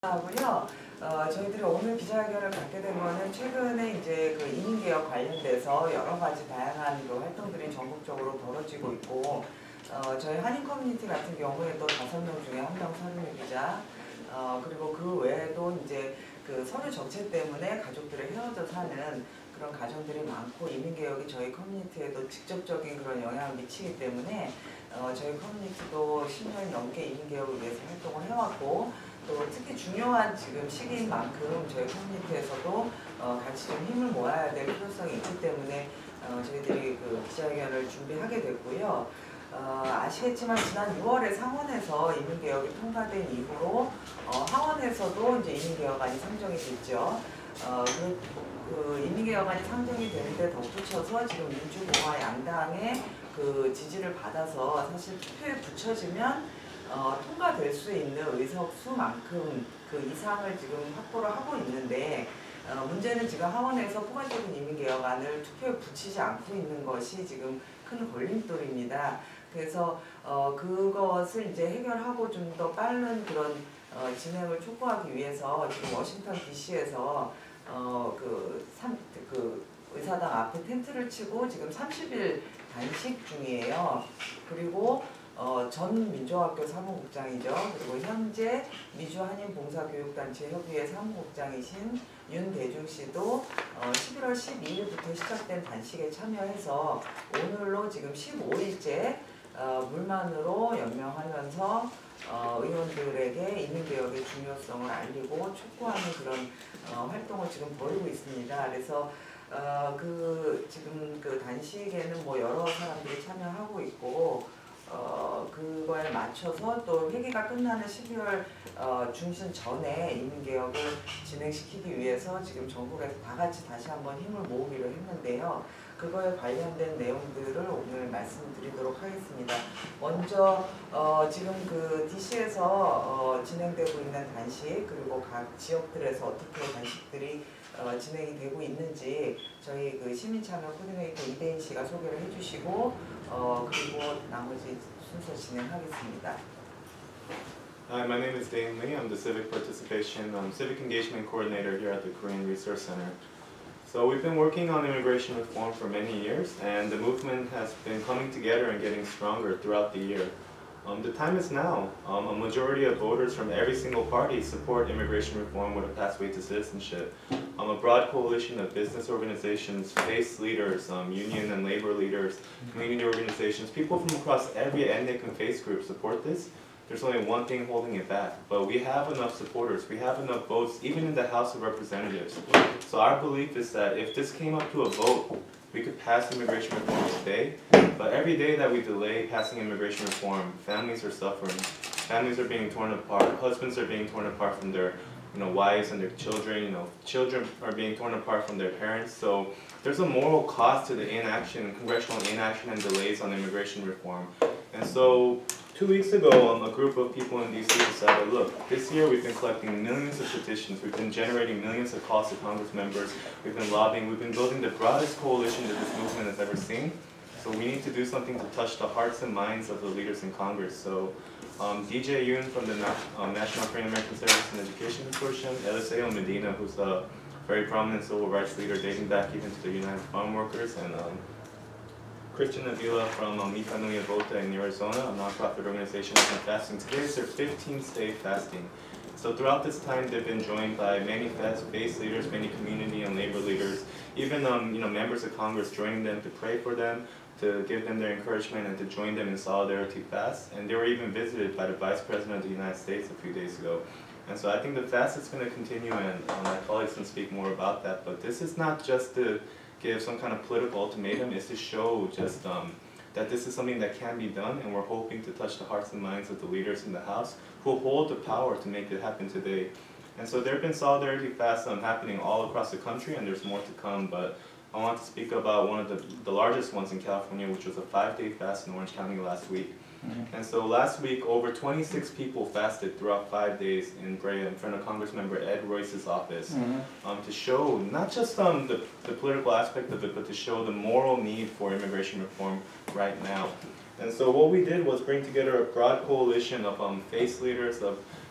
하고요. 저희들이 오늘 기자회견을 갖게 된 거는 최근에 이제 그 이민개혁 관련돼서 여러 가지 다양한 그 활동들이 전국적으로 벌어지고 있고, 저희 한인 커뮤니티 같은 경우에도 5명 중에 1명 서류 기자, 그리고 그 외에도 이제 그 서류 정책 때문에 가족들이 헤어져 사는 그런 가정들이 많고, 이민개혁이 저희 커뮤니티에도 직접적인 그런 영향을 미치기 때문에 저희 커뮤니티도 10년 넘게 이민개혁을 위해서 활동을 해왔고, 또 특히 중요한 지금 시기인 만큼 저희 커뮤니티에서도 같이 좀 힘을 모아야 될 필요성이 있기 때문에 저희들이 그 기자회견을 준비하게 됐고요. 아시겠지만 지난 6월에 상원에서 이민개혁이 통과된 이후로 하원에서도 이제 이민개혁안이 상정이 됐죠. 그 이민개혁안이 상정이 되는데 덧붙여서 지금 민주공화 양당의 그 지지를 받아서 사실 투표에 붙여지면 통과될 수 있는 의석수만큼 그 이상을 지금 확보를 하고 있는데, 문제는 지금 하원에서 포괄적인 이민개혁안을 투표에 붙이지 않고 있는 것이 지금 큰 걸림돌입니다. 그래서 그것을 이제 해결하고 좀 더 빠른 그런 진행을 촉구하기 위해서 지금 워싱턴 DC에서 그 의사당 앞에 텐트를 치고 지금 30일 단식 중이에요. 그리고 전 민주학교 사무국장이죠. 그리고 현재 미주한인봉사교육단체 협의회 사무국장이신 윤대중 씨도 11월 12일부터 시작된 단식에 참여해서 오늘로 지금 15일째 물만으로 연명하면서 의원들에게 이민개혁의 중요성을 알리고 촉구하는 그런 활동을 지금 벌이고 있습니다. 그래서 지금 그 단식에는 뭐 여러 사람들이 참여하고 있고, 그거에 맞춰서 또 회기가 끝나는 12월 중순 전에 이민개혁을 진행시키기 위해서 지금 전국에서 다 같이 다시 한번 힘을 모으기로 했는데요. 그거에 관련된 내용들을 오늘 말씀드리도록 하겠습니다. 먼저 지금 그 DC에서 진행되고 있는 단식, 그리고 각 지역들에서 어떻게 단식들이 진행이 되고 있는지 저희 그 시민참여 코디네이터 이대인 씨가 소개를 해주시고, 그리고 나머지 순서 진행하겠습니다. Hi, my name is Dane Lee. I'm the Civic Civic Engagement Coordinator here at the Korean Resource Center. So we've been working on immigration reform for many years, and the movement has been coming together and getting stronger throughout the year. The time is now. A majority of voters from every single party support immigration reform with a pathway to citizenship. A broad coalition of business organizations, faith leaders, union and labor leaders, community organizations, people from across every ethnic and faith group support this. There's only one thing holding it back, but we have enough supporters, we have enough votes, even in the House of Representatives. So our belief is that if this came up to a vote, we could pass immigration reform today, but every day that we delay passing immigration reform, families are suffering. Families are being torn apart, husbands are being torn apart from their wives and their children, children are being torn apart from their parents. So there's a moral cost to the inaction, congressional inaction and delays on immigration reform. And so 2 weeks ago, a group of people in DC decided, look, this year we've been collecting millions of petitions, we've been generating millions of calls to Congress members, we've been lobbying, we've been building the broadest coalition that this movement has ever seen. So we need to do something to touch the hearts and minds of the leaders in Congress. So DJ Yoon from the National Korean American Service and Education Consortium, Eliseo Medina, who's a very prominent civil rights leader dating back even to the United Farm Workers, and Christian Avila from Mi Familia Vota in Arizona, a nonprofit organization that's been fasting. Today is their 15th day fasting. So throughout this time, they've been joined by many faith leaders, many community and labor leaders, even members of Congress joining them to pray for them, to give them their encouragement and to join them in solidarity fast. And they were even visited by the Vice President of the United States a few days ago. And so I think the fast is going to continue, and my colleagues can speak more about that. But this is not just to give some kind of political ultimatum, it's to show just that this is something that can be done, and we're hoping to touch the hearts and minds of the leaders in the House who hold the power to make it happen today. And so there have been solidarity fasts happening all across the country, and there's more to come, but I want to speak about one of the largest ones in California, which was a 5-day fast in Orange County last week. And so last week, over 26 people fasted throughout 5 days in Brea in front of Congressmember Ed Royce's office to show not just the political aspect of it, but to show the moral need for immigration reform right now. And so what we did was bring together a broad coalition of faith leaders, of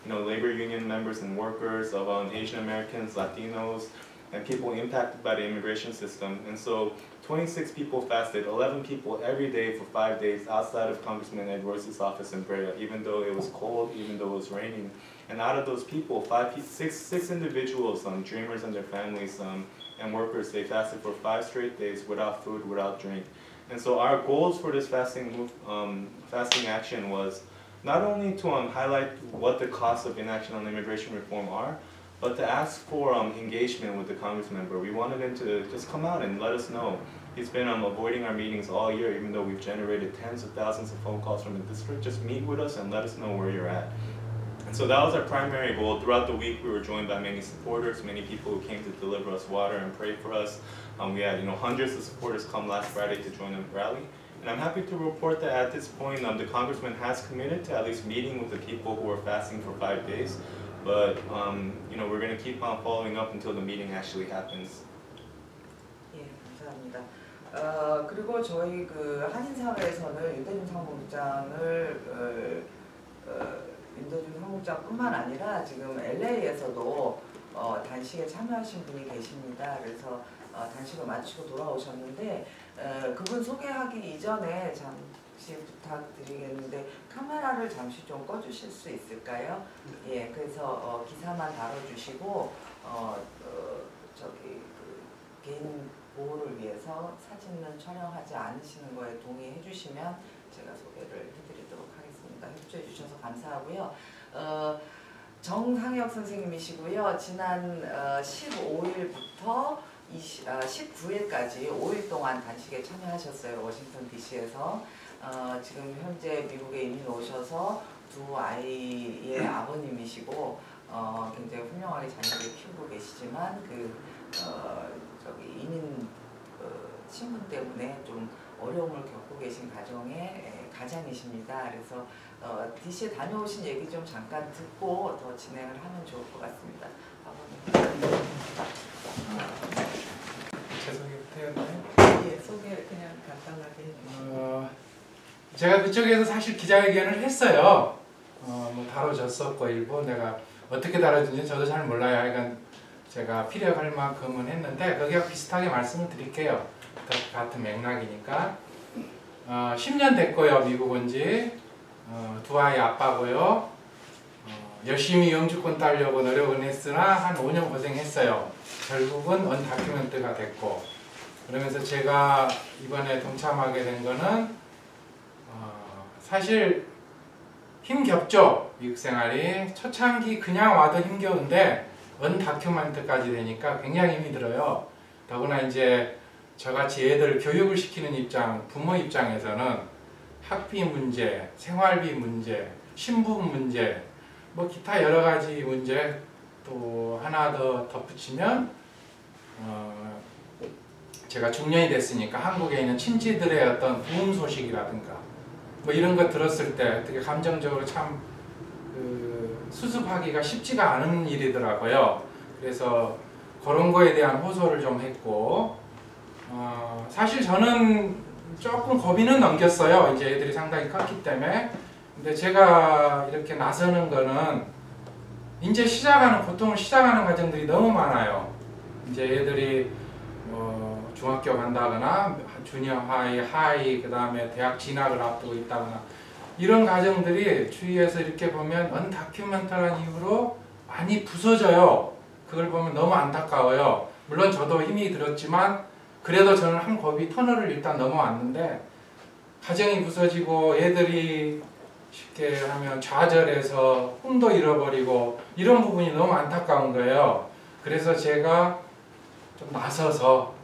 labor union members and workers, of Asian Americans, Latinos, and people impacted by the immigration system. And so 26 people fasted, 11 people every day for 5 days outside of Congressman Edwards' office in Brea, even though it was cold, even though it was raining. And out of those people, six individuals, dreamers and their families, and workers, they fasted for 5 straight days without food, without drink. And so our goals for this fasting action was not only to highlight what the costs of inaction on immigration reform are, but to ask for engagement with the Congress member. We wanted him to just come out and let us know. He's been avoiding our meetings all year, even though we've generated tens of thousands of phone calls from the district. Just meet with us and let us know where you're at. And so that was our primary goal. Throughout the week, we were joined by many supporters, many people who came to deliver us water and pray for us. We had hundreds of supporters come last Friday to join the rally. And I'm happy to report that at this point, the congressman has committed to at least meeting with the people who are fasting for 5 days. But we're going to keep on following up until the meeting actually happens. 예, 감사합니다. 그리고 저희 그 한인사회에서는 윤대중 사무국장뿐만 아니라 지금 LA에서도 단식에 참여하신 분이 계십니다. 그래서 단식을 마치고 돌아오셨는데 그분 소개하기 이전에 잠시 부탁드리겠는데 카메라를 잠시 좀 꺼주실 수 있을까요? 예, 그래서 기사만 다뤄주시고 개인 보호를 위해서 사진은 촬영하지 않으시는 거에 동의해 주시면 제가 소개를 해드리도록 하겠습니다. 협조해 주셔서 감사하고요. 정상혁 선생님이시고요. 지난 15일부터 19일까지 5일 동안 단식에 참여하셨어요. 워싱턴 DC에서. 지금 현재 미국에 이민 오셔서 2 아이의 아버님이시고 굉장히 훌륭하게 자녀를 키우고 계시지만 이민 신분 때문에 좀 어려움을 겪고 계신 가정의 가장이십니다. 그래서 DC에 다녀오신 얘기 좀 잠깐 듣고 더 진행을 하면 좋을 것 같습니다. 제 소개부터 해야 되나요? 예, 소개를 그냥 간단하게 해주시면. 제가 그쪽에서 사실 기자회견을 했어요. 다뤄졌었고 일부 내가 어떻게 다뤄졌는지 저도 잘 몰라요. 하여간 제가 필요할 만큼은 했는데 거기와 비슷하게 말씀을 드릴게요. 같은 맥락이니까 10년 됐고요. 미국 온지 2 아이 아빠고요. 열심히 영주권 따려고 노력은 했으나 한 5년 고생했어요. 결국은 언다큐멘트가 됐고 그러면서 제가 이번에 동참하게 된 거는 사실 힘겹죠. 미국 생활이 초창기 그냥 와도 힘겨운데 언다큐멘트까지 되니까 굉장히 힘이 들어요. 더구나 이제 저같이 애들 교육을 시키는 입장, 부모 입장에서는 학비 문제, 생활비 문제, 신분 문제, 기타 여러 가지 문제 또 하나 더 덧붙이면 제가 중년이 됐으니까 한국에 있는 친지들의 어떤 부흥 소식이라든가 이런 거 들었을 때 되게 감정적으로 참 수습하기가 쉽지가 않은 일이더라고요. 그래서 그런 거에 대한 호소를 좀 했고 사실 저는 조금 고비는 넘겼어요. 이제 애들이 상당히 컸기 때문에. 근데 제가 이렇게 나서는 거는 이제 고통을 시작하는 과정들이 너무 많아요. 이제 애들이 중학교 간다거나 주니어 하이, 그 다음에 대학 진학을 앞두고 있다거나 이런 과정들이 주위에서 이렇게 보면 언다큐멘터한 이유로 많이 부서져요. 그걸 보면 너무 안타까워요. 물론 저도 힘이 들었지만 그래도 저는 한 고비 터널을 일단 넘어왔는데 가정이 부서지고 애들이 쉽게 하면 좌절해서 꿈도 잃어버리고 이런 부분이 너무 안타까운 거예요. 그래서 제가 좀 나서서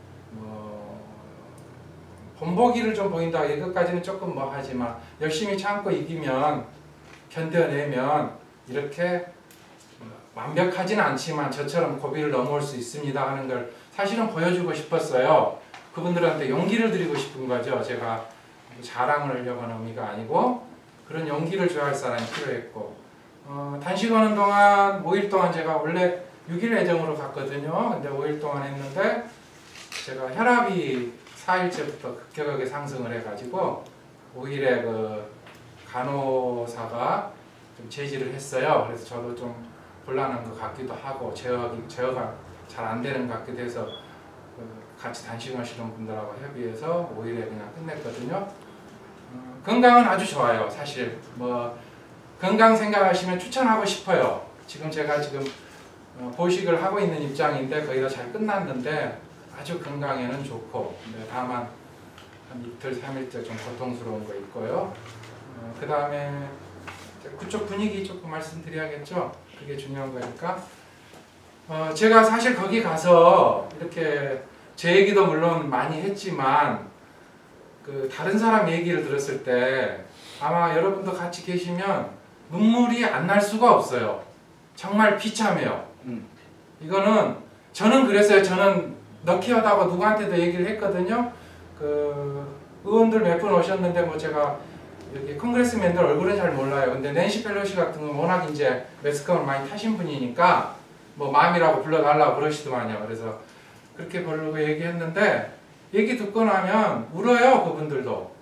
본보기를 좀 보인다. 이것까지는 조금 하지만 열심히 참고 이기면 견뎌내면 이렇게 완벽하진 않지만 저처럼 고비를 넘어올 수 있습니다 하는 걸 사실은 보여주고 싶었어요. 그분들한테 용기를 드리고 싶은 거죠. 제가 자랑을 하려고 하는 의미가 아니고 그런 용기를 줘야 할 사람이 필요했고 단식하는 동안 5일 동안 제가 원래 6일 예정으로 갔거든요. 근데 5일 동안 했는데 제가 혈압이 4일째부터 급격하게 상승을 해가지고 5일에 그 간호사가 좀 제지를 했어요. 그래서 저도 좀 곤란한 것 같기도 하고 제어가 잘 안 되는 것 같기도 해서 같이 단식하시는 분들하고 협의해서 5일에 그냥 끝냈거든요. 건강은 아주 좋아요. 사실 뭐 건강 생각하시면 추천하고 싶어요. 제가 지금 보식을 하고 있는 입장인데 거의 다 잘 끝났는데 아주 건강에는 좋고, 다만 한 이틀 3일째 좀 고통스러운 거 있고요. 그 다음에 그쪽 분위기 조금 말씀드려야겠죠. 그게 중요한 거니까. 제가 사실 거기 가서 이렇게 제 얘기도 물론 많이 했지만 그 다른 사람 얘기를 들었을 때 아마 여러분도 같이 계시면 눈물이 안 날 수가 없어요. 정말 비참해요. 이거는 저는 그랬어요. 저는 너키하다고 누구한테도 얘기를 했거든요. 그 의원들 몇 분 오셨는데 뭐 제가 여기 컨그레스맨들 얼굴은 잘 몰라요. 근데 낸시 펠로시 같은 건 워낙 이제 매스컴을 많이 타신 분이니까 뭐 맘이라고 불러달라고 그러시더만요. 그래서 그렇게 부르고 얘기했는데 얘기 듣고 나면 울어요. 그분들도.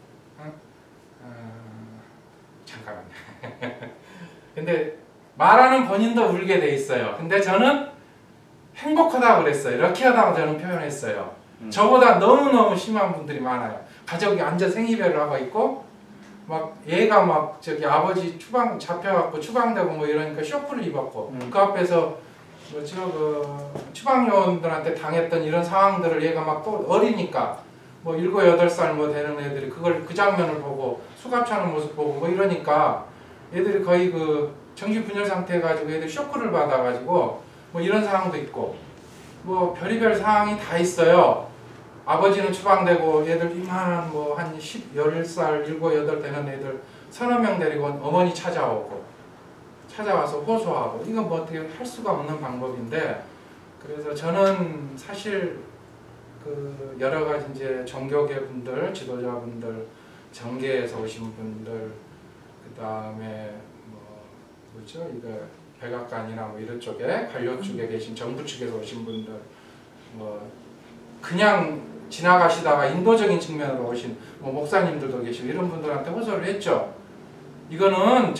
잠깐만요. 근데 말하는 본인도 울게 돼 있어요. 근데 저는 행복하다고 그랬어요. 럭키하다고 저는 표현했어요. 저보다 너무너무 심한 분들이 많아요. 가족이 완전 생이별을 하고 있고 막 얘가 막 저기 아버지 추방 잡혀갖고 추방되고 뭐 이러니까 쇼크를 입었고 그 앞에서 그 추방요원들한테 당했던 이런 상황들을 얘가 막 또 어리니까 뭐 7, 8살 뭐 되는 애들이 그걸 그 장면을 보고 수갑차는 모습 보고 뭐 이러니까 애들이 거의 그 정신분열 상태 해가지고 애들이 쇼크를 받아가지고 뭐 이런 상황도 있고 뭐 별의별 상황이 다 있어요. 아버지는 추방되고 얘들 이만한 뭐 한 11살, 7, 8 되는 애들 서너 명 데리고 어머니 찾아와서 호소하고 이건 뭐 어떻게 할 수가 없는 방법인데 그래서 저는 사실 그 여러 가지 이제 종교계 분들, 지도자분들, 정계에서 오신 분들 그 다음에 뭐죠 이거 백악관이나 뭐 이런 쪽에 관료 쪽에 계신 정부 측에서 오신 분들 뭐 그냥 지나가시다가 인도적인 측면으로 오신 뭐 목사님들도 계시고 이런 분들한테 호소를 했죠. 이거는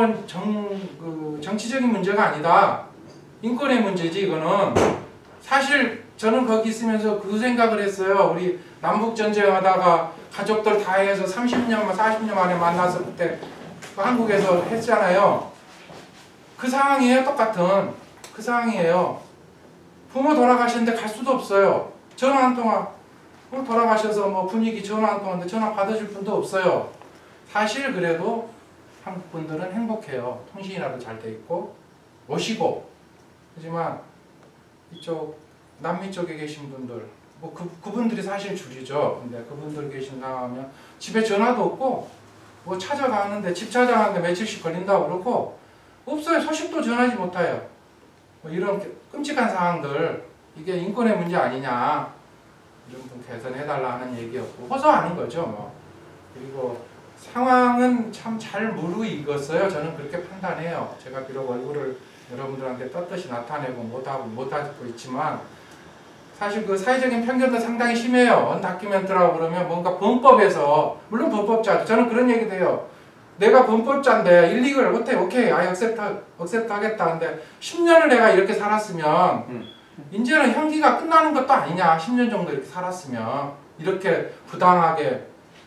정치적인 문제가 아니다. 인권의 문제지 이거는. 사실 저는 거기 있으면서 그 생각을 했어요. 우리 남북전쟁하다가 가족들 다 해서 30년, 40년 만에 만나서 그때 한국에서 했잖아요. 그 상황이에요. 똑같은 그 상황이에요. 부모 돌아가셨는데 갈 수도 없어요. 전화 한 통화 돌아가셔서 뭐 분위기 전화 한 통화인데 전화 받아줄 분도 없어요. 사실 그래도 한국 분들은 행복해요. 통신이라도 잘 돼 있고 오시고. 하지만 이쪽 남미 쪽에 계신 분들 뭐 그분들이 사실 주류죠. 근데 그분들 계신 상황이면 집에 전화도 없고 뭐 찾아가는데 집 찾아가는데 며칠씩 걸린다고 그러고 없어요. 소식도 전하지 못해요. 뭐 이런 끔찍한 상황들 이게 인권의 문제 아니냐 이런 분 개선해달라 하는 얘기였고 호소하는 거죠. 뭐. 그리고 상황은 참 잘 무르익었어요. 저는 그렇게 판단해요. 제가 비록 얼굴을 여러분들한테 떳떳이 나타내고 못하고 있지만 사실 그 사회적인 편견도 상당히 심해요. 언다큐멘트라고 그러면 뭔가 범법에서 물론 범법자죠. 저는 그런 얘기도 해요. 내가 범법자인데 일리걸 오케이 억셉트 하겠다. 근데 10년을 내가 이렇게 살았으면 이제는 형기가 끝나는 것도 아니냐. 10년 정도 이렇게 살았으면 이렇게 부당하게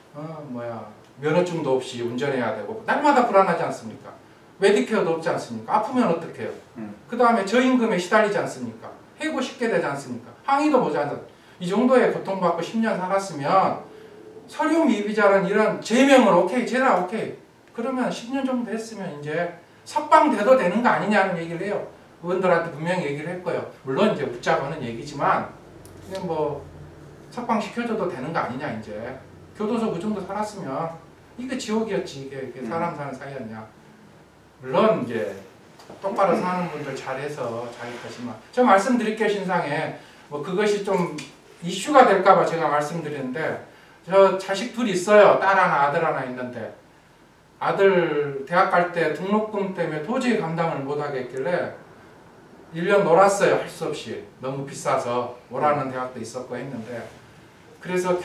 면허증도 없이 운전해야 되고 날마다 불안하지 않습니까? 메디케어도 없지 않습니까? 아프면 어떡해요? 그 다음에 저임금에 시달리지 않습니까? 해고 쉽게 되지 않습니까? 항의도 보지 않습니까? 이 정도의 고통받고 10년 살았으면 서류 미비자는 이런 제명을 오케이 그러면 10년 정도 했으면 이제 석방돼도 되는 거 아니냐는 얘기를 해요. 의원들한테 분명히 얘기를 했고요. 물론 이제 웃자고 하는 얘기지만 그냥 뭐 석방시켜줘도 되는 거 아니냐 이제. 교도소 그 정도 살았으면 이게 지옥이었지. 이게 사람 사는 사이였냐. 물론 이제 똑바로 사는 분들 잘해서 잘 하지만 저 말씀드릴게요. 신상에 뭐 그것이 좀 이슈가 될까봐 제가 말씀드리는데 저 자식 둘 있어요. 딸 하나 아들 하나 있는데 아들 대학 갈 때 등록금 때문에 도저히 감당을 못 하겠길래 1년 놀았어요. 할 수 없이 너무 비싸서 오라는 대학도 있었고 했는데 그래서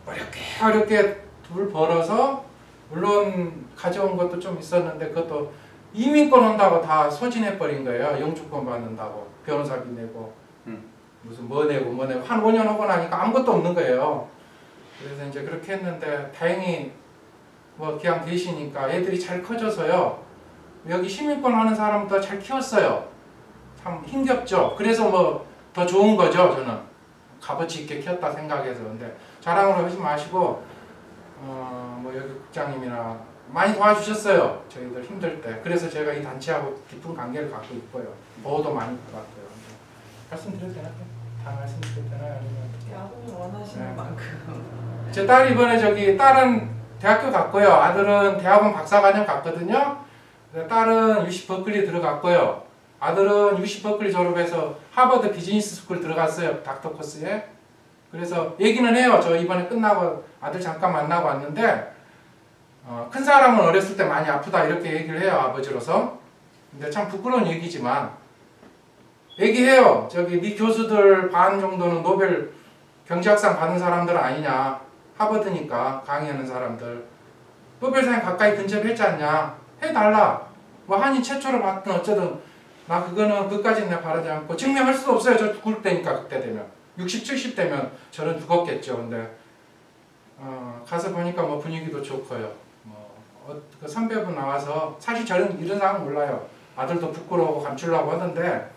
어렵게 둘 벌어서 물론 가져온 것도 좀 있었는데 그것도 이민권 온다고 다 소진해버린 거예요. 영주권 받는다고. 변호사비 내고 무슨 뭐 내고 한 5년 하고 나니까 아무것도 없는 거예요. 그래서 이제 그렇게 했는데 다행히 뭐 기왕 계시니까 애들이 잘 커져서요. 여기 시민권 하는 사람도 잘 키웠어요. 참 힘겹죠. 그래서 뭐 더 좋은 거죠. 저는 값어치 있게 키웠다 생각해서. 근데 자랑으로 하지 마시고 뭐 여기 국장님이나 많이 도와주셨어요. 저희들 힘들 때. 그래서 제가 이 단체하고 깊은 관계를 갖고 있고요. 보호도 많이 받았고요. 말씀드려도 되나요? 다 말씀드려도 되나요? 아니면 야구를 원하시는 네. 만큼. 제 딸이 이번에 저기 딸은 대학교 갔고요. 아들은 대학원 박사과정 갔거든요. 딸은 UC 버클리 들어갔고요. 아들은 UC 버클리 졸업해서 하버드 비즈니스 스쿨 들어갔어요. 닥터 코스에. 그래서 얘기는 해요. 저 이번에 끝나고 아들 잠깐 만나고 왔는데 큰 사람은 어렸을 때 많이 아프다 이렇게 얘기를 해요. 아버지로서. 근데 참 부끄러운 얘기지만 얘기해요. 저기 네 교수들 반 정도는 노벨 경제학상 받은 사람들 아니냐. 하버드니까 강의하는 사람들. 노벨상 가까이 근접했지 않냐. 해달라. 뭐 한이 최초로 받든 어쩌든 나 그거는 그까지는 내가 바라지 않고 증명할 수도 없어요. 저 죽을 때니까 그때 되면 60, 70 되면 저는 죽었겠죠. 근데 가서 보니까 뭐 분위기도 좋고요. 그 선배분 나와서 사실 저는 이런 상황 몰라요. 아들도 부끄러워 감추려고 하던데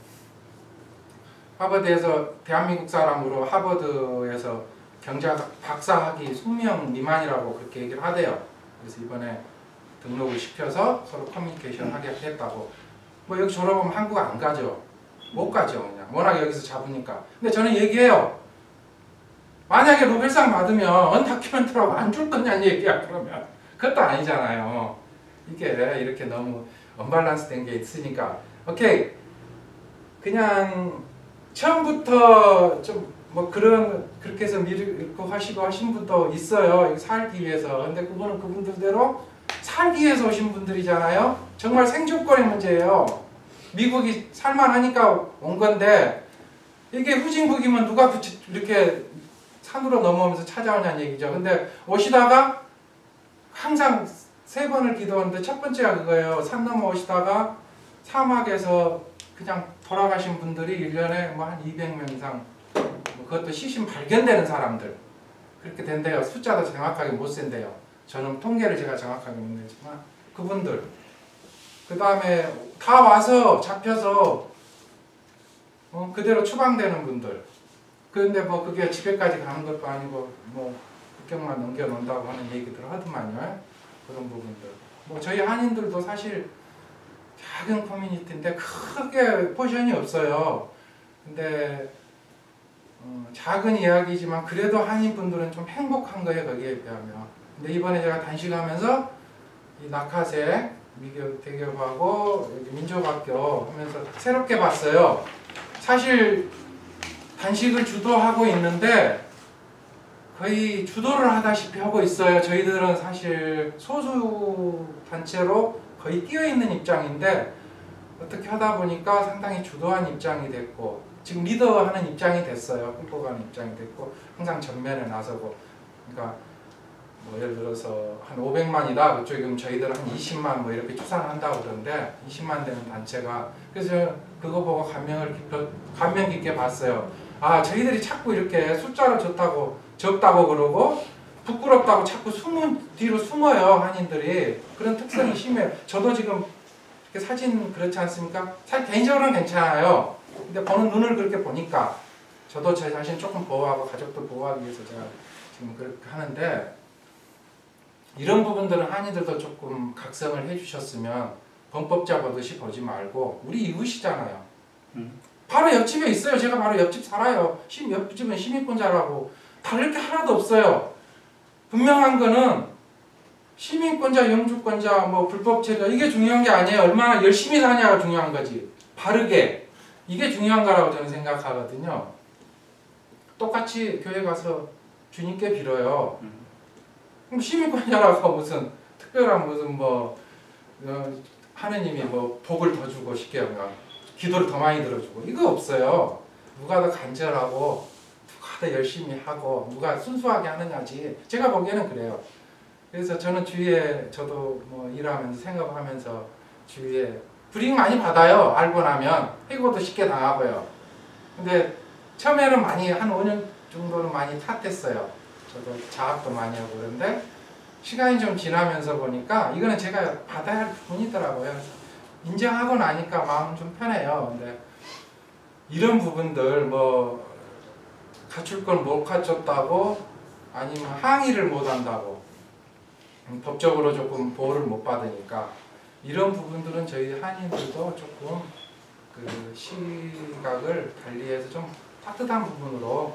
하버드에서 대한민국 사람으로 하버드에서 경제학 박사학위 20명 미만이라고 그렇게 얘기를 하대요. 그래서 이번에 등록을 시켜서 서로 커뮤니케이션 하게 했다고. 뭐 여기 졸업하면 한국 안 가죠. 못 가죠. 그냥 워낙 여기서 잡으니까. 근데 저는 얘기해요. 만약에 노벨상 받으면 언다큐멘트라고 안 줄 거냐는 얘기야. 그러면 그것도 아니잖아요. 이게 이렇게 너무 언밸런스 된 게 있으니까 오케이 그냥 처음부터 좀 뭐 그렇게 해서 밀고 하시고 하신 분도 있어요. 살기 위해서. 근데 그분은 그분들대로 살기 위해서 오신 분들이잖아요. 정말 생존권의 문제예요. 미국이 살만하니까 온 건데 이게 후진국이면 누가 이렇게 산으로 넘어오면서 찾아오냐는 얘기죠. 근데 오시다가 항상 3번을 기도하는데 첫 번째가 그거예요. 산 넘어오시다가 사막에서 그냥 돌아가신 분들이 1년에 뭐 한 200명 이상 그것도 시신 발견되는 사람들 그렇게 된대요. 숫자도 정확하게 못 센대요. 저는 통계를 제가 정확하게 못 내지만 그분들 그 다음에 다 와서 잡혀서 그대로 추방되는 분들 그런데 뭐 그게 집에까지 가는 것도 아니고 뭐 국경만 넘겨놓는다고 하는 얘기들 하더만요. 그런 부분들 뭐 저희 한인들도 사실 작은 커뮤니티인데 크게 포션이 없어요. 근데 작은 이야기지만 그래도 한인분들은 좀 행복한 거예요. 거기에 비하면. 근데 이번에 제가 단식하면서 이 낙하새 미교 대교하고 여기 민족학교 하면서 새롭게 봤어요. 사실 단식을 주도하고 있는데 거의 주도를 하다시피 하고 있어요. 저희들은 사실 소수 단체로 거의 뛰어있는 입장인데 어떻게 하다 보니까 상당히 주도한 입장이 됐고 지금 리더하는 입장이 됐어요. 끌고 가는 입장이 됐고 항상 전면에 나서고 그러니까 뭐 예를 들어서 한 500만이다. 그쪽에 그럼 저희들은 한 20만 뭐 이렇게 추산한다고 그러는데 20만 되는 단체가 그래서 그거 보고 감명 깊게 봤어요. 아 저희들이 자꾸 이렇게 숫자로 적다고 그러고 부끄럽다고 자꾸 뒤로 숨어요. 한인들이 그런 특성이 심해요. 저도 지금 이렇게 사진 그렇지 않습니까? 사실 개인적으로는 괜찮아요. 근데 보는 눈을 그렇게 보니까 저도 제 자신 조금 보호하고 가족도 보호하기 위해서 제가 지금 그렇게 하는데 이런 부분들은 한인들도 조금 각성을 해주셨으면 범법자 보듯이 보지 말고 우리 이웃이잖아요. 바로 옆집에 있어요. 제가 바로 옆집 살아요. 옆집은 시민권자라고 다를 게 하나도 없어요. 분명한 거는 시민권자, 영주권자, 뭐 불법체자 이게 중요한 게 아니에요. 얼마나 열심히 사냐가 중요한 거지. 바르게. 이게 중요한 거라고 저는 생각하거든요. 똑같이 교회 가서 주님께 빌어요. 시민권자라고 무슨 특별한 무슨 뭐 하느님이 뭐 복을 더 주고 쉽게 하면 기도를 더 많이 들어주고 이거 없어요. 누가 더 간절하고 누가 더 열심히 하고 누가 순수하게 하느냐지. 제가 보기에는 그래요. 그래서 저는 주위에 저도 뭐 일하면서 생각하면서 주위에 불이익 많이 받아요. 알고 나면 해고도 쉽게 당하고요. 근데 처음에는 많이 한 5년 정도는 많이 탓했어요. 저도 자학도 많이 하고 그런데 시간이 좀 지나면서 보니까 이거는 제가 받아야 할 부분이더라고요. 그래서 인정하고 나니까 마음 좀 편해요. 근데 이런 부분들 뭐 갖출 걸 못 갖췄다고 아니면 항의를 못 한다고 법적으로 조금 보호를 못 받으니까 이런 부분들은 저희 한인들도 조금 그 시각을 달리해서 좀 따뜻한 부분으로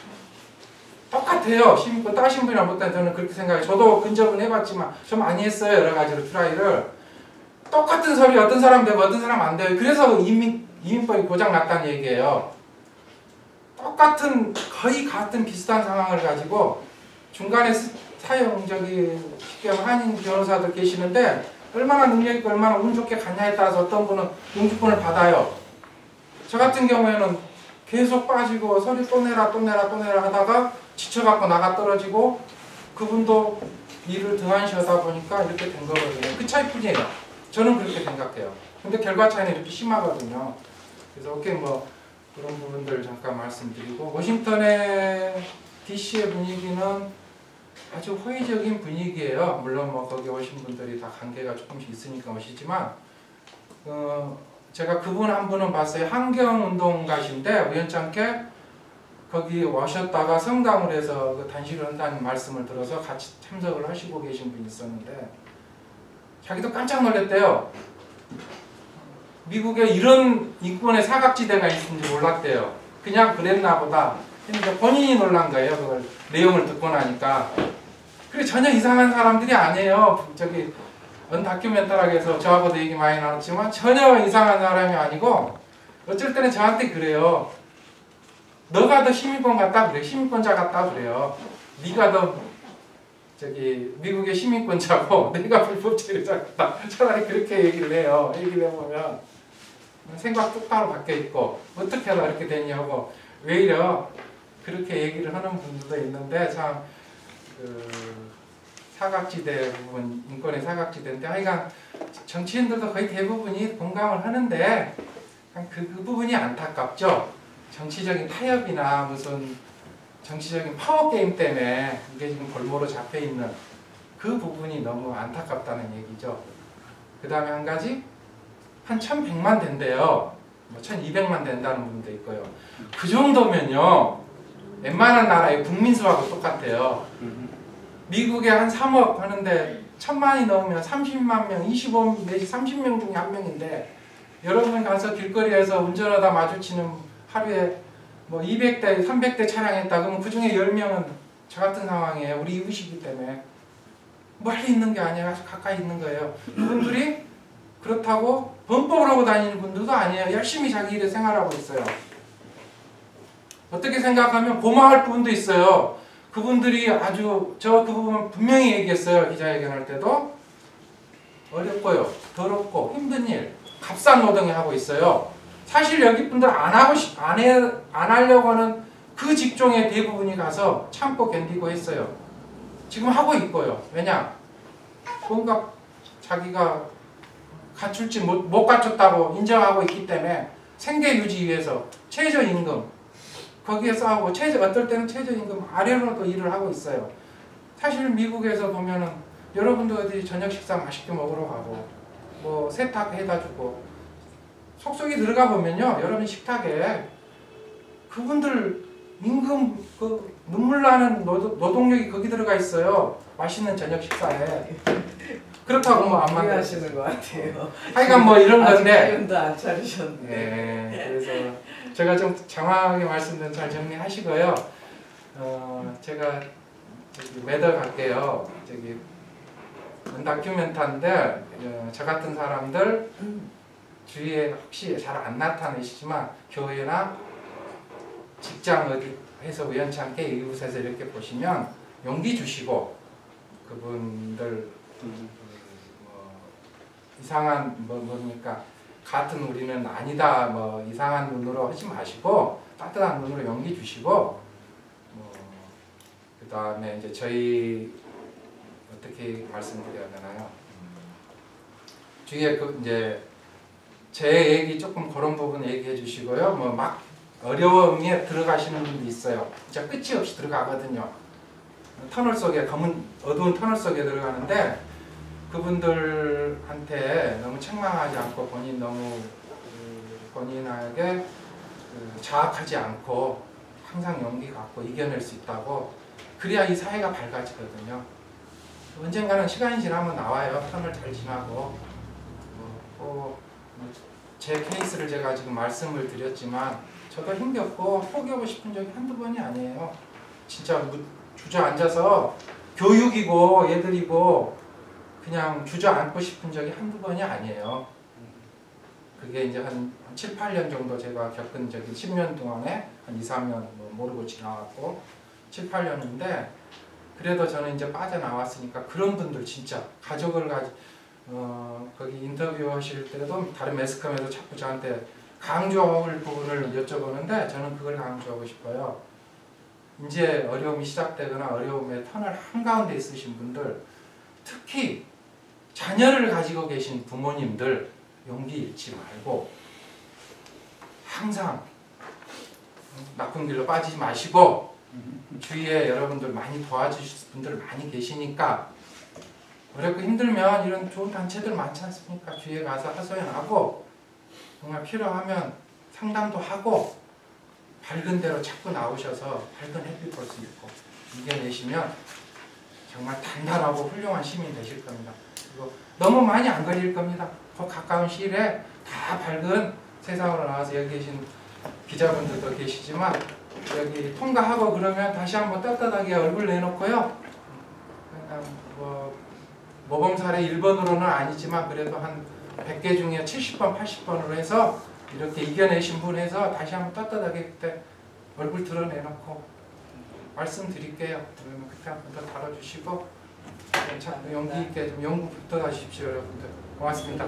똑같아요. 시민권 따신 분이랑 못한 저는 그렇게 생각해요. 저도 근접은 해봤지만 좀 많이 했어요. 여러 가지로 트라이를. 똑같은 소리 어떤 사람 되고 어떤 사람 안 돼요. 그래서 이민법이 고장났다는 얘기예요. 똑같은 거의 같은 비슷한 상황을 가지고 중간에 사용적이 쉽게 하면 한인 변호사들 계시는데 얼마나 능력 있고 얼마나 운 좋게 갔냐에 따라서 어떤 분은 영주권을 받아요. 저 같은 경우에는 계속 빠지고 소리 또 내라 하다가 지쳐갖고 나가 떨어지고 그분도 일을 등한시 하다 보니까 이렇게 된 거거든요. 그 차이뿐이에요. 저는 그렇게 생각해요. 근데 결과 차이는 이렇게 심하거든요. 그래서 오케이 뭐 그런 부분들 잠깐 말씀드리고 워싱턴의 DC의 분위기는 아주 호의적인 분위기예요. 물론 뭐 거기 오신 분들이 다 관계가 조금씩 있으니까 오시지만 제가 그분 한 분은 봤어요. 환경운동가신데 우연찮게 거기 오셨다가 성당을 해서 그 단식을 한다는 말씀을 들어서 같이 참석을 하시고 계신 분이 있었는데 자기도 깜짝 놀랐대요. 미국에 이런 인권의 사각지대가 있는지 몰랐대요. 그냥 그랬나 보다 했는데 본인이 놀란 거예요. 그걸 내용을 듣고 나니까. 그게 전혀 이상한 사람들이 아니에요. 저기 다큐멘터리에서 저하고도 얘기 많이 나눴지만 전혀 이상한 사람이 아니고 어쩔 때는 저한테 그래요. 너가 더 시민권 같다 그래. 시민권자 같다 그래요. 네가 더 저기 미국의 시민권자고 내가 불법체류자 같다. 차라리 그렇게 얘기를 해요. 얘기를 해보면 생각 똑바로 바뀌어 있고 어떻게 하다 이렇게 됐냐고 외려 그렇게 얘기를 하는 분들도 있는데 참 그 사각지대 부분 인권의 사각지대인데 하여간 정치인들도 거의 대부분이 공감을 하는데 그 부분이 안타깝죠. 정치적인 타협이나 무슨 정치적인 파워게임 때문에 이게 지금 골모로 잡혀있는 그 부분이 너무 안타깝다는 얘기죠. 그 다음에 한 가지 한 1100만 된대요. 뭐 1200만 된다는 분도 있고요. 그 정도면요 웬만한 나라의 국민수하고 똑같아요. 미국에 한 3억 하는데 1000만이 넘으면 30만 명, 25 내지 30명 중에 한 명인데 여러분 가서 길거리에서 운전하다 마주치는 하루에 뭐 200대, 300대 차량 했다 그러면 그 중에 10명은 저 같은 상황이에요. 우리 이웃이기 때문에 멀리 있는 게 아니라 아주 가까이 있는 거예요. 그분들이 그렇다고 범법을 하고 다니는 분들도 아니에요. 열심히 자기 일에 생활하고 있어요. 어떻게 생각하면 고마워할 부분도 있어요. 그분들이 아주 그 부분 분명히 얘기했어요. 기자회견할 때도 어렵고요. 더럽고 힘든 일 값싼 노동에 하고 있어요. 사실 여기 분들 안 하려고 하는 그 직종의 대부분이 가서 참고 견디고 했어요. 지금 하고 있고요. 왜냐? 뭔가 자기가 갖출지 못 갖췄다고 인정하고 있기 때문에 생계 유지 위해서 최저임금 거기에 싸우고 어떨 때는 최저임금 아래로도 일을 하고 있어요. 사실 미국에서 보면은 여러분도 어디 저녁 식사 맛있게 먹으러 가고 뭐 세탁해다 주고 속속이 들어가 보면요 여러분 식탁에 그분들 임금 그 눈물 나는 노동력이 거기 들어가 있어요. 맛있는 저녁 식사에. 그렇다고 뭐 안 하시는 것 같아요. 하여간 뭐 이런 건데. 아직 기운도 안 차리셨네. 네, 그래서 제가 좀 장황하게 말씀드린 잘 정리하시고요. 제가 저기 매달 갈게요. 저기 다큐멘터인데 저 같은 사람들 주위에 혹시 잘 안 나타내시지만 교회나 직장 어디 해서 우연찮게 이웃에서 이렇게 보시면 용기 주시고 그분들 뭐 이상한 뭡니까 같은 우리는 아니다 뭐 이상한 눈으로 하지 마시고 따뜻한 눈으로 용기 주시고 그 다음에 이제 저희 어떻게 말씀드려야 되나요? 뒤에 그 이제 제 얘기 조금 그런 부분 얘기해 주시고요. 뭐 막 어려움에 들어가시는 분도 있어요. 진짜 끝이 없이 들어가거든요. 터널 속에 어두운 터널 속에 들어가는데 그분들한테 너무 책망하지 않고 본인에게 자학하지 않고 항상 용기 갖고 이겨낼 수 있다고 그래야 이 사회가 밝아지거든요. 언젠가는 시간이 지나면 나와요. 터널 잘 지나고 제 케이스를 제가 지금 말씀을 드렸지만 저도 힘겹고 포기하고 싶은 적이 한두 번이 아니에요. 진짜 주저앉아서 교육이고 얘들이고 그냥 주저앉고 싶은 적이 한두 번이 아니에요. 그게 이제 한 7, 8년 정도 제가 겪은 적이 10년 동안에 한 2, 3년 모르고 지나갔고 7, 8년인데 그래도 저는 이제 빠져나왔으니까 그런 분들 진짜 가족을 거기 인터뷰 하실 때도 다른 매스컴에도 자꾸 저한테 강조할 부분을 여쭤보는데 저는 그걸 강조하고 싶어요. 이제 어려움이 시작되거나 어려움의 터널 한가운데 있으신 분들 특히 자녀를 가지고 계신 부모님들 용기 잃지 말고 항상 나쁜 길로 빠지지 마시고 주위에 여러분들 많이 도와주실 분들 많이 계시니까 어렵고 힘들면 이런 좋은 단체들 많지 않습니까? 주위에 가서 하소연하고 정말 필요하면 상담도 하고 밝은 대로 자꾸 나오셔서 밝은 햇빛 볼 수 있고 이겨내시면 정말 단단하고 훌륭한 시민이 되실 겁니다. 그리고 너무 많이 안 걸릴 겁니다. 더 가까운 시일에 다 밝은 세상으로 나와서 여기 계신 기자분들도 계시지만 여기 통과하고 그러면 다시 한번 떳떳하게 얼굴 내놓고요. 모범 사례 1번으로는 아니지만 그래도 한 100개 중에 70번, 80번으로 해서 이렇게 이겨내신 분 해서 다시 한번 떳떳하게 그때 얼굴 드러내놓고 말씀드릴게요. 그러면 그때 한번 더 다뤄주시고 자꾸 용기 있게 좀 연구 붙어가십시오, 여러분들. 고맙습니다.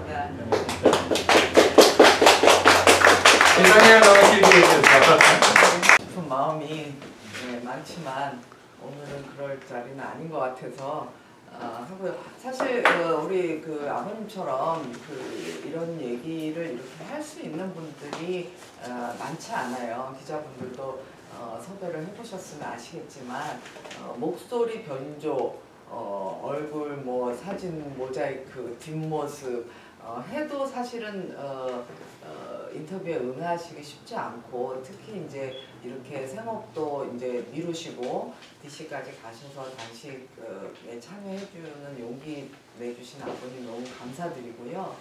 죄송해요, 너무 길게 해주셔서. 싶은 마음이 많지만 오늘은 그럴 자리는 아닌 것 같아서 하고요. 사실 우리 그 아버님처럼 이런 얘기를 이렇게 할 수 있는 분들이 많지 않아요. 기자분들도 섭외를 해보셨으면 아시겠지만 목소리 변조, 얼굴 뭐 사진 모자이크, 뒷모습 해도 사실은 인터뷰에 응하시기 쉽지 않고 특히 이제 이렇게 생업도 이제 미루시고 DC까지 가셔서 다시 참여해주는 용기 내주신 아버님 너무 감사드리고요.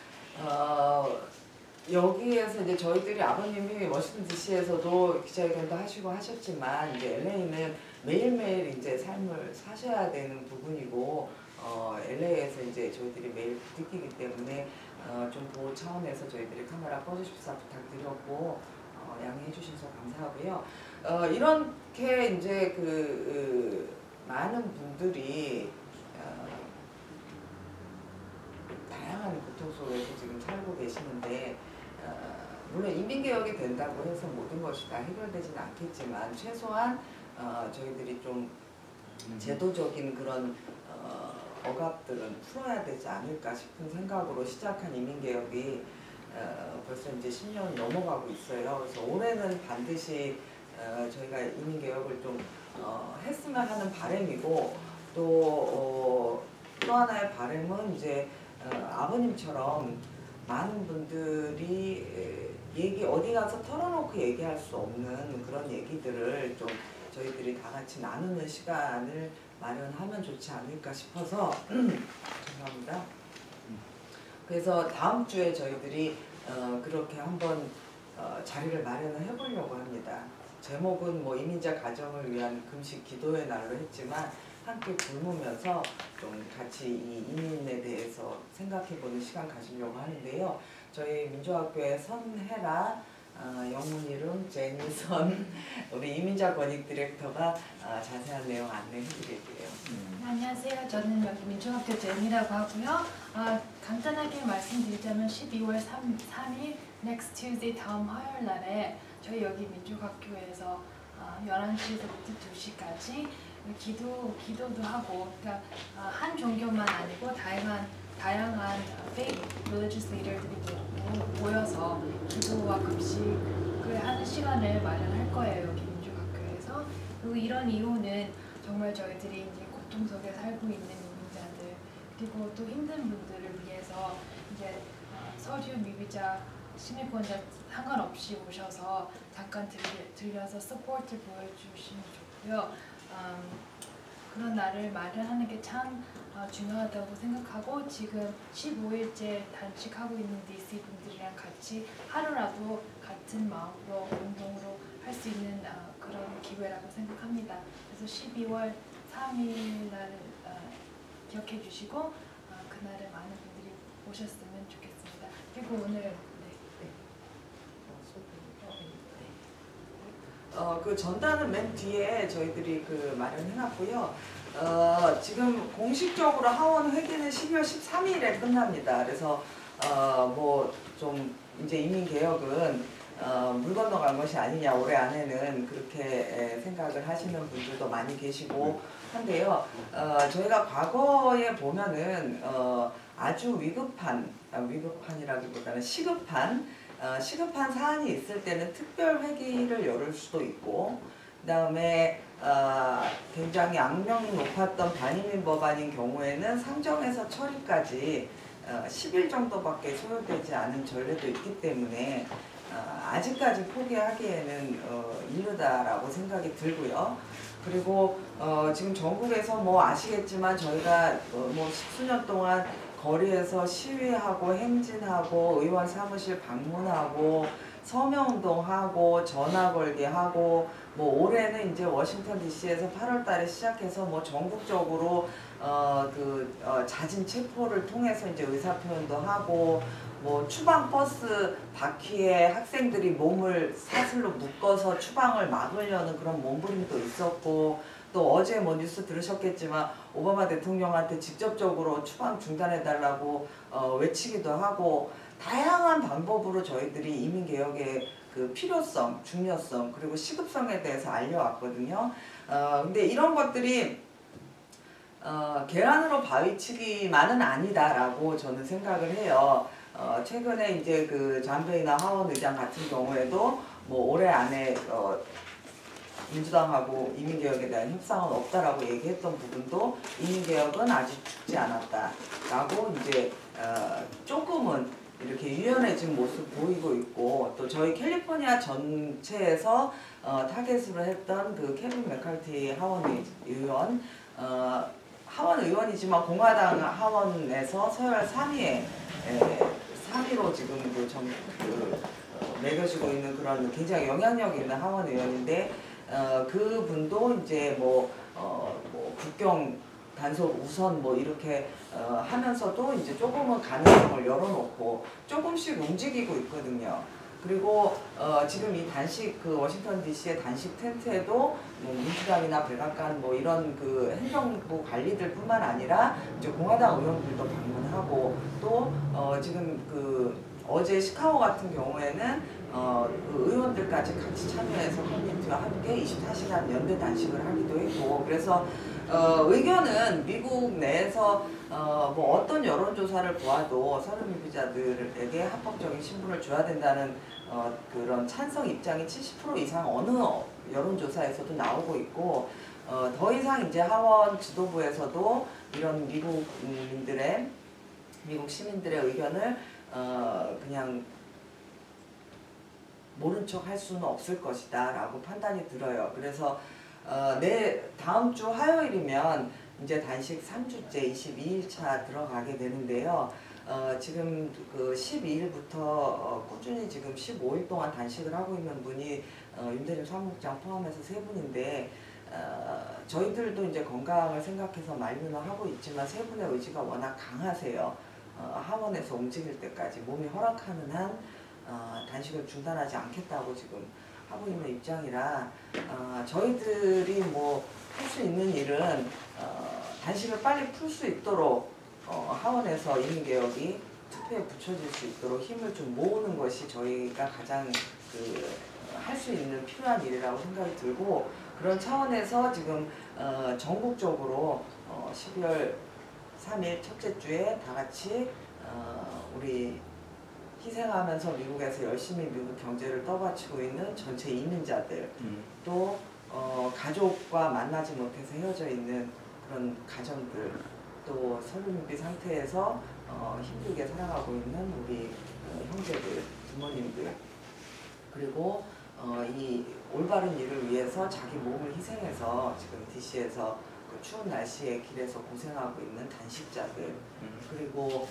여기에서 이제 저희들이 아버님이 워싱턴 DC에서도 기자회견도 하시고 하셨지만 이제 LA는 매일매일 이제 삶을 사셔야 되는 부분이고 LA에서 이제 저희들이 매일 부딪히기 때문에 좀 보호 차원에서 저희들이 카메라 꺼주십사 부탁드렸고 양해해 주셔서 감사하고요. 이렇게 이제 많은 분들이 다양한 고통 속에서 지금 살고 계시는데 물론 이민개혁이 된다고 해서 모든 것이 다 해결되지는 않겠지만 최소한 저희들이 좀 제도적인 그런 억압들은 풀어야 되지 않을까 싶은 생각으로 시작한 이민개혁이 벌써 이제 10년 넘어가고 있어요. 그래서 올해는 반드시 저희가 이민개혁을 좀 했으면 하는 바람이고 또 하나의 바람은 이제 아버님처럼 많은 분들이 어디 가서 털어놓고 얘기할 수 없는 그런 얘기들을 좀 저희들이 다 같이 나누는 시간을 마련하면 좋지 않을까 싶어서 죄송합니다. 그래서 다음 주에 저희들이 그렇게 한번 자리를 마련을 해보려고 합니다. 제목은 뭐 이민자 가정을 위한 금식 기도의 날로 했지만 함께 굶으면서 좀 같이 이 이민에 대해서 생각해보는 시간 가지려고 하는데요. 저희 민주학교의 선혜라 영문 이름 제니선 우리 이민자 권익 디렉터가 자세한 내용 안내해드릴게요. 안녕하세요. 저는 여기 민중학교 제니라고 하고요. 간단하게 말씀드리자면 12월 3일 next Tuesday 다음 화요일 날에 저희 여기 민중학교에서 11시부터 2시까지 기도도 하고 그러니까 한 종교만 아니고 다양한 다양한 faith religious leader들이 모여서 기도와 급식을 하는 시간을 마련할 거예요. 여기 민족학교에서. 그리고 이런 이유는 정말 저희들이 이제 고통 속에 살고 있는 이민자들 그리고 또 힘든 분들을 위해서 이제 서류 미비자 시민권자 상관없이 오셔서 잠깐 들려서 서포트 보여주시면 좋고요. 그런 날을 마련하는 게 참 중요하다고 생각하고 지금 15일째 단식하고 있는 DC 분들이랑 같이 하루라도 같은 마음으로 운동으로 할 수 있는 그런 기회라고 생각합니다. 그래서 12월 3일 날을 기억해 주시고 그날에 많은 분들이 오셨으면 좋겠습니다. 그리고 오늘 그 전단은 맨 뒤에 저희들이 그 마련해놨고요. 지금 공식적으로 하원 회기는 12월 13일에 끝납니다. 그래서 뭐 좀 이제 이민 개혁은 물 건너간 것이 아니냐 올해 안에는 그렇게 생각을 하시는 분들도 많이 계시고 한데요. 저희가 과거에 보면은 아주 위급한이라기보다는 시급한 사안이 있을 때는 특별 회기를 열을 수도 있고, 그 다음에 굉장히 악명이 높았던 반이민 법안인 경우에는 상정에서 처리까지 10일 정도밖에 소요되지 않은 전례도 있기 때문에 아직까지 포기하기에는 이르다라고 생각이 들고요. 그리고 지금 전국에서 뭐 아시겠지만 저희가 뭐 십수년 동안 거리에서 시위하고 행진하고 의원 사무실 방문하고 서명운동하고 전화 걸기 하고 뭐 올해는 이제 워싱턴 DC에서 8월달에 시작해서 뭐 전국적으로 자진 체포를 통해서 이제 의사표현도 하고 뭐 추방 버스 바퀴에 학생들이 몸을 사슬로 묶어서 추방을 막으려는 그런 몸부림도 있었고 또 어제 뭐 뉴스 들으셨겠지만 오바마 대통령한테 직접적으로 추방 중단해달라고 외치기도 하고 다양한 방법으로 저희들이 이민개혁의 그 필요성, 중요성 그리고 시급성에 대해서 알려왔거든요. 근데 이런 것들이 계란으로 바위치기만은 아니다라고 저는 생각을 해요. 최근에 이제 그 잠베이나 하원 의장 같은 경우에도 뭐 올해 안에 민주당하고 이민개혁에 대한 협상은 없다라고 얘기했던 부분도 이민개혁은 아직 죽지 않았다라고 이제 조금은 이렇게 유연해진 모습 보이고 있고 또 저희 캘리포니아 전체에서 타겟으로 했던 그 케빈 맥카티 하원 의원 하원 의원이지만 공화당 하원에서 서열 3위로 지금 매겨지고 있는 그런 굉장히 영향력 있는 하원 의원인데 그분도 이제 뭐 국경 단속 우선 뭐 이렇게 하면서도 이제 조금은 가능성을 열어놓고 조금씩 움직이고 있거든요. 그리고 지금 이 단식 그 워싱턴 DC의 단식 텐트에도 뭐 민주당이나 백악관 뭐 이런 그 행정부 관리들뿐만 아니라 이제 공화당 의원들도 방문하고 또 지금 그 어제 시카고 같은 경우에는 그 의원들까지 같이 참여해서 커뮤니티와 함께 24시간 연대 단식을 하기도 했고 그래서 의견은 미국 내에서 뭐 어떤 여론조사를 보아도 서른 미비자들에게 합법적인 신분을 줘야 된다는 그런 찬성 입장이 70% 이상 어느 여론조사에서도 나오고 있고 더 이상 이제 하원 지도부에서도 이런 미국 시민들의 의견을 그냥 모른 척 할 수는 없을 것이다 라고 판단이 들어요. 그래서 다음 주 화요일이면 이제 단식 3주째 22일차 들어가게 되는데요. 지금 그 12일부터 꾸준히 지금 15일 동안 단식을 하고 있는 분이 윤대중 사무국장 포함해서 3분인데 저희들도 이제 건강을 생각해서 만류는 하고 있지만 3분의 의지가 워낙 강하세요. 하원에서 움직일 때까지 몸이 허락하는 한 단식을 중단하지 않겠다고 지금 하고 있는 입장이라 저희들이 뭐 할 수 있는 일은 단식을 빨리 풀 수 있도록 하원에서 이민개혁이 투표에 붙여질 수 있도록 힘을 좀 모으는 것이 저희가 가장 할 수 있는 필요한 일이라고 생각이 들고 그런 차원에서 지금 전국적으로 12월 3일 첫째 주에 다 같이 우리 희생하면서 미국에서 열심히 미국 경제를 떠받치고 있는 전체 이민자들 또 가족과 만나지 못해서 헤어져 있는 그런 가정들 또 설립비 상태에서 힘들게 살아가고 있는 우리 형제들, 부모님들 그리고 이 올바른 일을 위해서 자기 몸을 희생해서 지금 DC에서 그 추운 날씨에 길에서 고생하고 있는 단식자들 그리고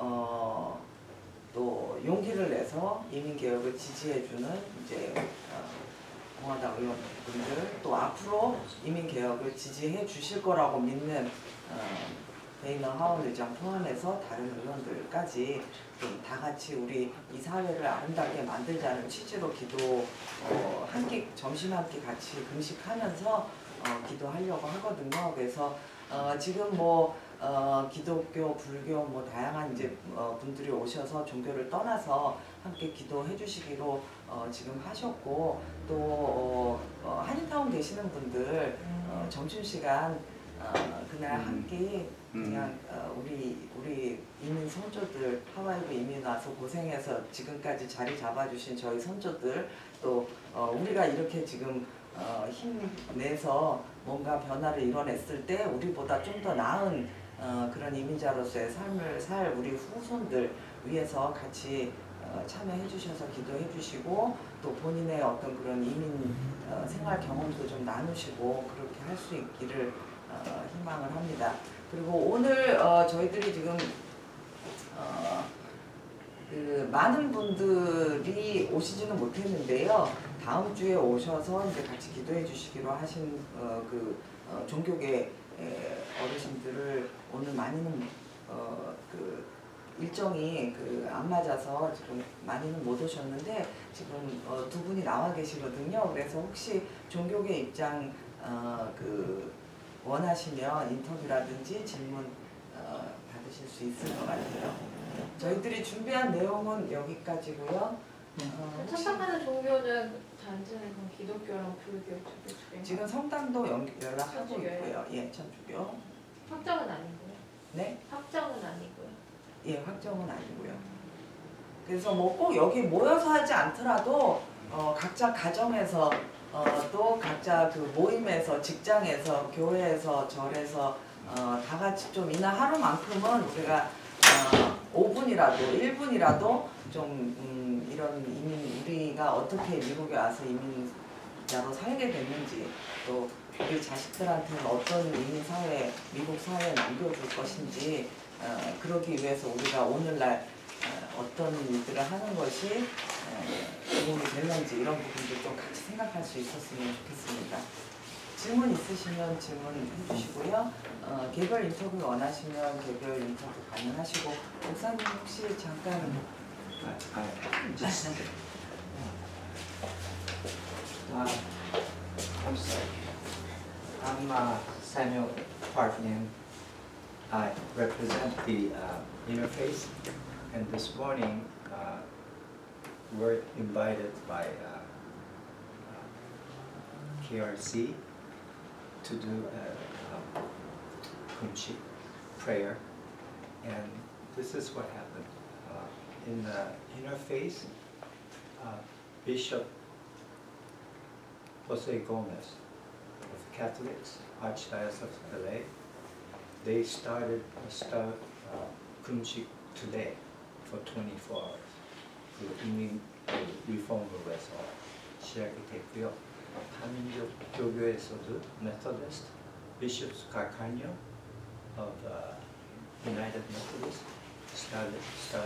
또 용기를 내서 이민개혁을 지지해주는 이제 공화당 의원분들 또 앞으로 이민개혁을 지지해 주실 거라고 믿는 베이너 하원 의장 포함해서 다른 의원들까지 좀 다 같이 우리 이 사회를 아름답게 만들자는 취지로 기도 한 끼 점심 한 끼 같이 금식하면서 기도하려고 하거든요. 그래서 지금 뭐 기독교, 불교 뭐 다양한 이제 분들이 오셔서 종교를 떠나서 함께 기도해 주시기로 지금 하셨고 또 한인타운 계시는 분들 점심시간 그날 한 끼 그냥 우리 이민 선조들 하와이로 이민 와서 고생해서 지금까지 자리 잡아주신 저희 선조들 또 우리가 이렇게 지금 힘내서 뭔가 변화를 이뤄냈을 때 우리보다 좀 더 나은 그런 이민자로서의 삶을 살 우리 후손들 위해서 같이 참여해 주셔서 기도해 주시고 또 본인의 어떤 그런 이민 생활 경험도 좀 나누시고 그렇게 할 수 있기를 희망을 합니다. 그리고 오늘 저희들이 지금 그 많은 분들이 오시지는 못했는데요. 다음 주에 오셔서 이제 같이 기도해 주시기로 하신 종교계 어르신들을 오늘 많이는 그 일정이 안 맞아서 지금 많이는 못 오셨는데 지금 두 분이 나와 계시거든요. 그래서 혹시 종교계 입장 원하시면 인터뷰라든지 질문 받으실 수 있을 것 같아요. 저희들이 준비한 내용은 여기까지고요. 참석하는 종교는 단지는 기독교랑 불교 쪽에 지금 성당도 연락하고 천주교예요? 있고요. 예, 천주교. 확정은 아니고요. 네, 확정은 아니고요. 예, 확정은 아니고요. 그래서 뭐 꼭 여기 모여서 하지 않더라도 각자 가정에서 또 각자 그 모임에서 직장에서 교회에서 절에서 다 같이 좀 이날 하루만큼은 우리가 5분이라도 1분이라도 좀 이런 이민 우리가 어떻게 미국에 와서 이민자로 살게 됐는지 또 우리 자식들한테는 어떤 이민 사회 미국 사회에 남겨줄 것인지 그러기 위해서 우리가 오늘날 어떤 일들을 하는 것이 도움이 되는지 이런 부분들 좀 같이 생각할 수 있었으면 좋겠습니다. 질문 있으시면 질문해 주시고요. 개별 인터뷰 원하시면 개별 인터뷰 가능하시고 목사님 혹시 잠깐 I'm sorry. I'm Samuel Parfian. I represent the Interface, and this morning we're invited by KRC to do a Kunchi prayer, and this is what happened. In the Interface, Bishop Jose Gomez of Catholics, Archdiocese of LA, they started Kunchi today for 24 hours. 그 이민 리폼으로 해서 시작이 됐고요. 한민족 교교에서도 Methodist, Bishop Calcaño of United Methodist started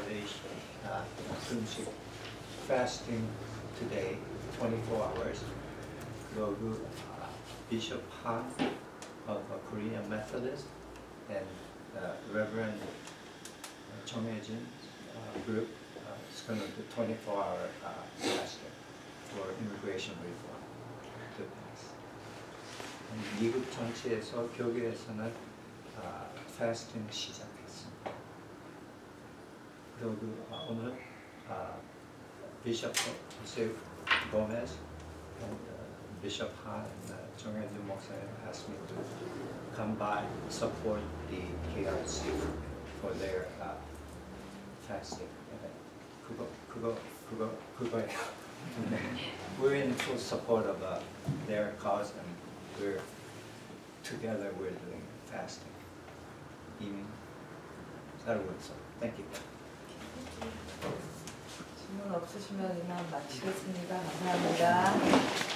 Kunchi fasting today, 24 hours. 그리고 Bishop Han of Korean Methodist and Reverend 정혜진 group is going to do 24-hour fasting for immigration reform to pass. 미국 전체에서 교회에서는 fasting 시작했습니다. 그리고 오늘 Bishop Jose Gomez and Bishop Han and 정현주 목사님 asked me to come by support the KRC for their fasting. 그거예요. We're in full support of their cause, and we're together. We're doing fasting. 이미 살고 있어. Thank you. 질문 없으시면 이만 마치겠습니다. 감사합니다.